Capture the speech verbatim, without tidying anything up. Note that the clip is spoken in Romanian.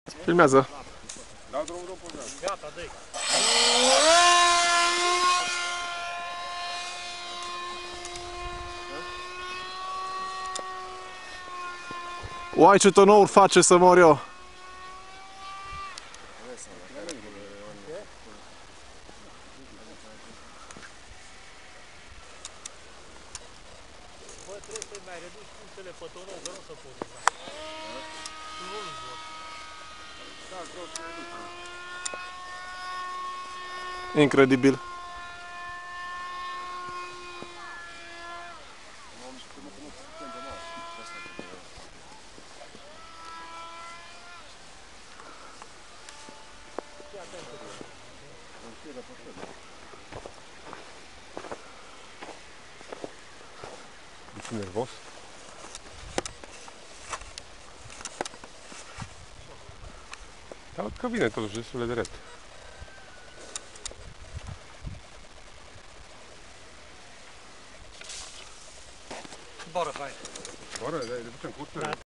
Filmează. Dau drumul după poza. Gata, dă-i. Uai, ce tonouri face să mor eu. Bă, trebuie să-i mai reduci punctele pe tonou, că nu se pot. Nu-l vor. Da, vreau să ne ducem. Incredibil. Ești nervos? Dar că vine totuși destul de drept. Boră, hai. Doar, de ducem cursul.